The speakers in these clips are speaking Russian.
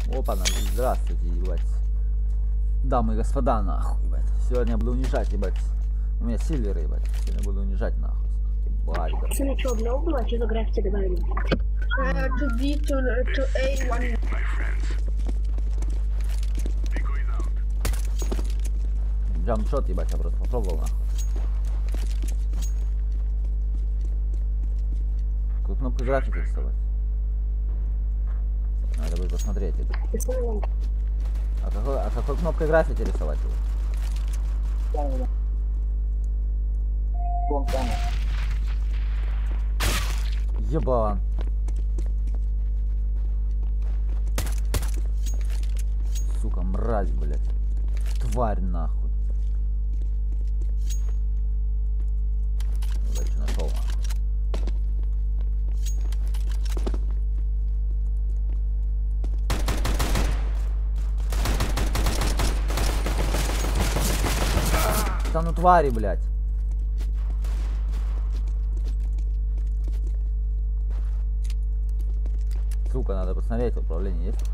Опа, здравствуйте, ебать. Дамы и господа, нахуй, ебать. Сегодня я буду унижать, ебать. У меня сильверы, ебать. Сегодня буду унижать, нахуй. Ебать, да. Пацаны, что, обнова была? Что за граффити добавили? To B to A1. Джампшот, ебать, я просто попробовал, нахуй. Какую кнопку графики рисовать? Надо будет посмотреть, ебать. Пацаны, А какой кнопкой графики рисовать его? Ебан. Сука, мразь, блядь. Тварь, нахуй. Удачи нашел, нахуй. Да ну твари, блядь. Сука, надо посмотреть, управление есть.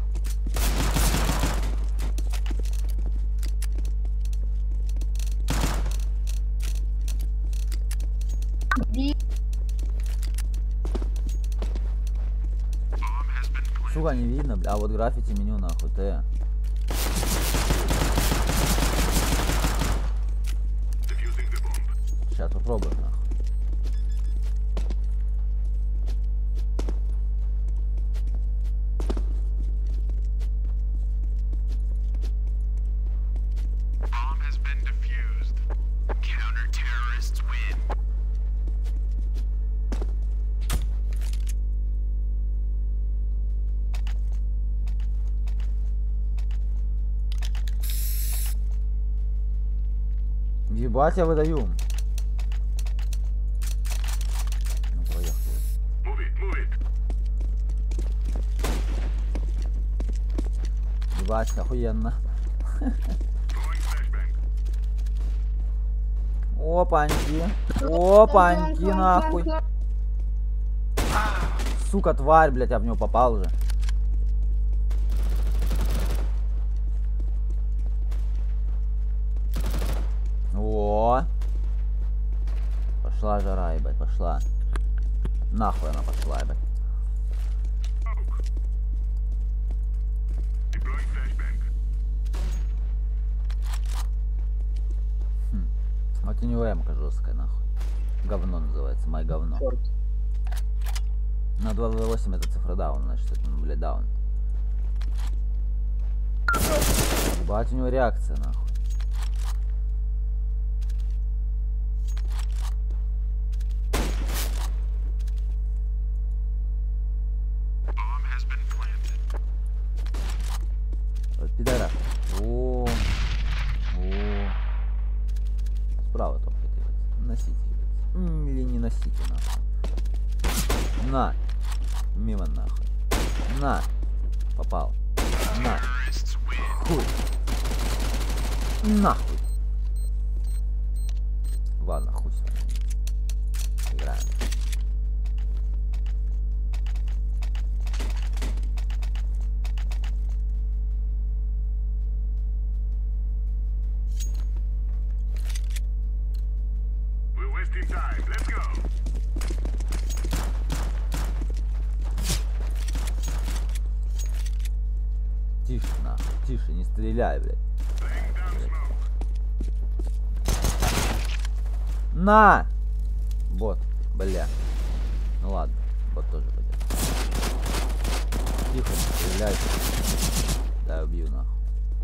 Сука, не видно, бля. А вот граффити меню, нахуй, Т. Сейчас попробуем, нахуй. Ебать, я выдаю. Ну, проехали. Ебать, охуенно. Опаньки. Опаньки, нахуй. Сука, тварь, блядь, я в него попал уже. О, пошла жара, ебать, пошла. Нахуй она пошла, ебать. Вот у него эмка жесткая, нахуй. Говно называется, май говно. На 2v8 это цифра даун, значит, это, блядь, даун. Ебать, у него реакция, нахуй. Вот пидора. О. Справа топ делать. Носите, или не носите, нахуй. На. Мимо, нахуй. На. Попал. На. Хуй. Нахуй. Ладно, хуй с вами. Играем. Тише, нахуй, тише, не стреляй, блядь. На! Бот, бля. Ну ладно, бот тоже пойдет. Тихо, не стреляй. Да, убью, нахуй.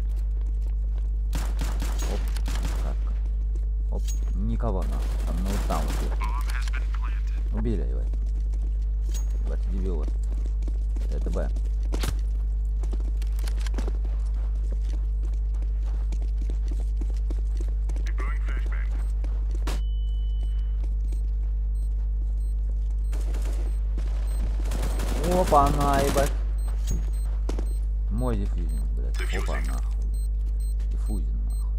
Оп, катка. Оп, никого, нахуй. Там на устам вот. Убили, ебать. Ебать, дебил. Это Б. Опа, на, ебать. Мой диффузинг, блядь. Опа, нахуй. Диффузинг, нахуй.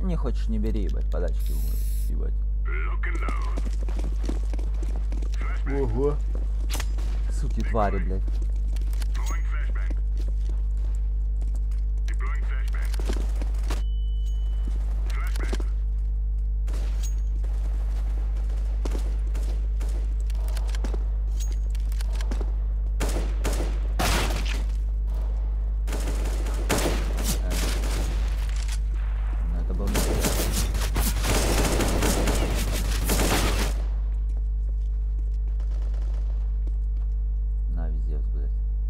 Не хочешь, не бери, ебать, подачки ебать. Ого. Суки, твари, блядь. Ну, это был на, везде, блядь.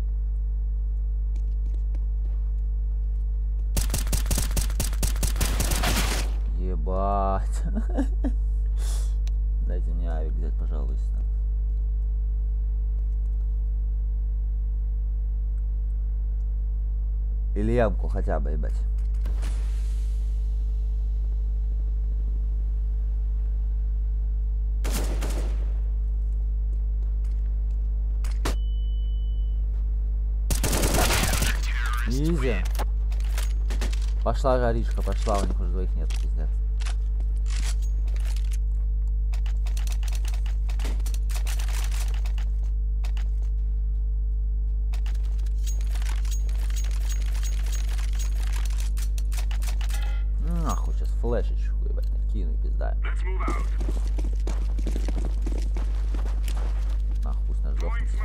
Ебать. Дайте мне авик взять, пожалуйста. Или ямку хотя бы, ебать. Изи. Пошла жаришка, пошла, у них уже двоих нет, пиздец. Нахуй сейчас флешечку, ебать, накину и пизда. Нахуй, пусть наш сдохнется.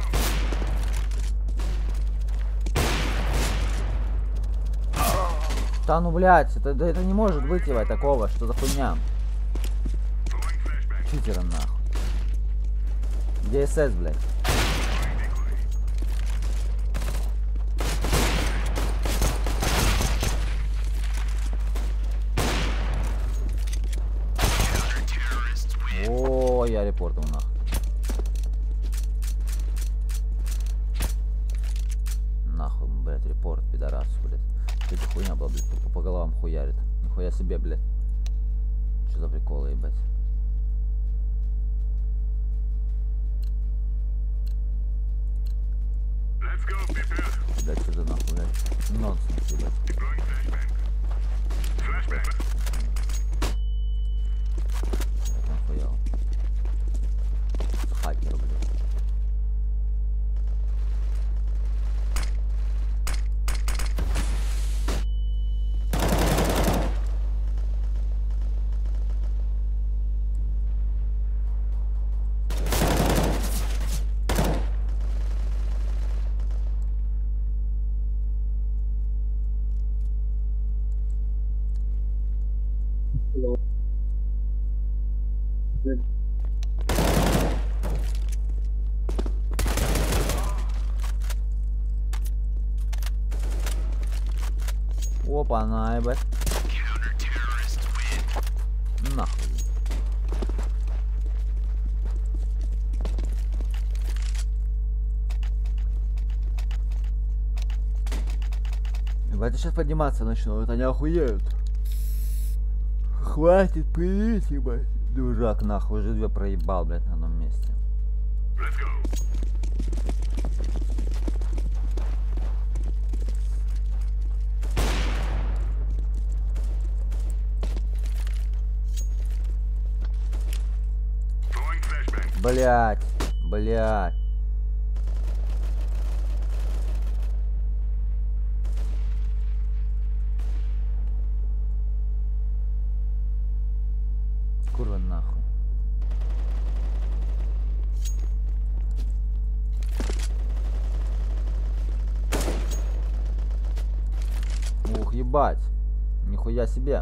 Да ну, блядь, это не может быть, ебать, такого, что за хуйня? Читера, нахуй. Где СС, блядь? О, я репортом, нахуй. Нахуй, блядь, репорт, пидорас, блядь. Это хуйня была, блядь, по головам хуярит. Нихуя себе, блядь. Что за приколы, ебать? Блядь, что за нахуй, блядь? Нонсенс, ебать. Я нахуял. Хакер, блядь. Опа, на, ебать. Нахуй. Ебать, я сейчас подниматься начну, это не охуеют. Хватит пылить, ебать. Дурак, нахуй, уже две проебал, блядь, на одном месте. Блять, блять. Курва нахуй. Ух, ебать. Нихуя себе.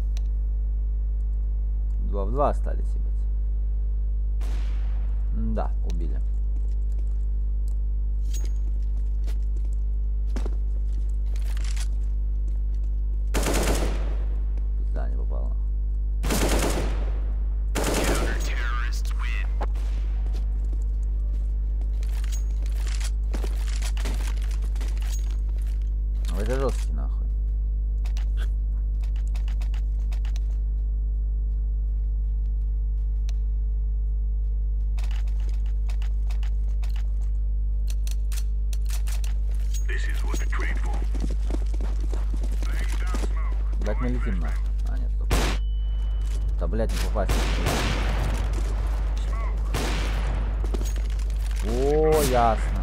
2 в 2 остались, ебать. Да, убили. Пизда, не попало. Это жесткий, нахуй. Так мы летим, нахуй. А, нет, стоп. Да, блядь, не попасть. О, ясно.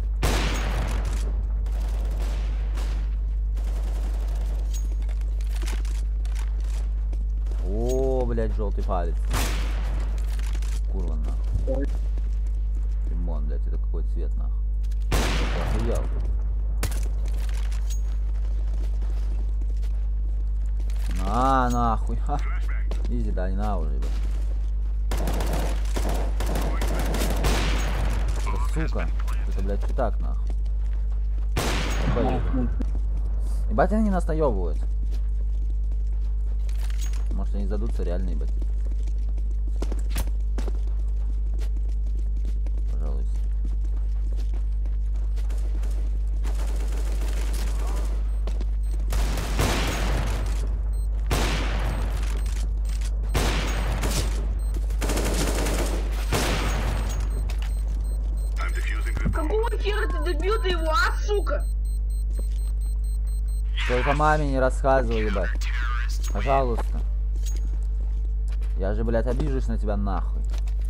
О, блядь, желтый палец. Курва, нахуй. Лимон, блядь, это какой цвет, нахуй. Я охуел. На, нахуй. Ха. Изи, да, не на уже, блядь. Да, сука. Это, блядь, что так, нахуй. Ебать, они нас наебывают. Может, они сдадутся реально, ебать. Пожалуйста. Какого хера ты добил ты его, а, сука? Только маме не рассказывай, ебать. Пожалуйста. Я же, блядь, обижусь на тебя нахуй.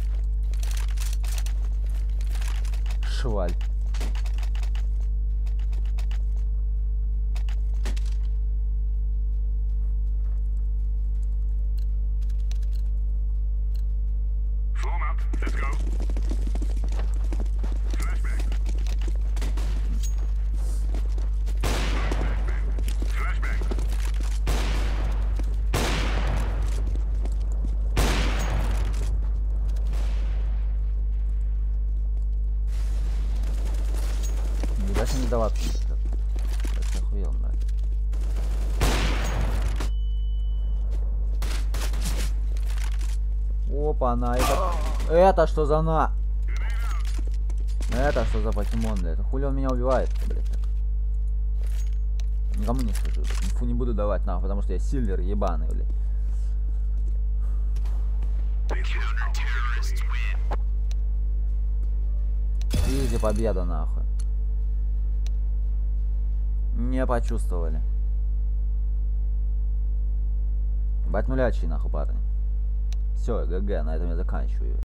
Шваль. Даже не даваться. Я охуел, блядь. Опа, на это что за на? Это что за покемон, блядь? Это хули он меня убивает, блядь? Так. Никому не скажу, блядь. Инфу не буду давать, нахуй, потому что я сильвер ебаный, блядь. Изи победа, нахуй. Не почувствовали. Бать нулячий, нахуй, парни. Все, ГГ, на этом я заканчиваю.